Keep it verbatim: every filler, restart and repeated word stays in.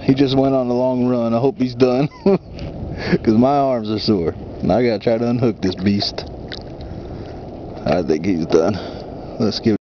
He just went on a long run. I hope he's done. Because my arms are sore. And I gotta try to unhook this beast. I think he's done. Let's give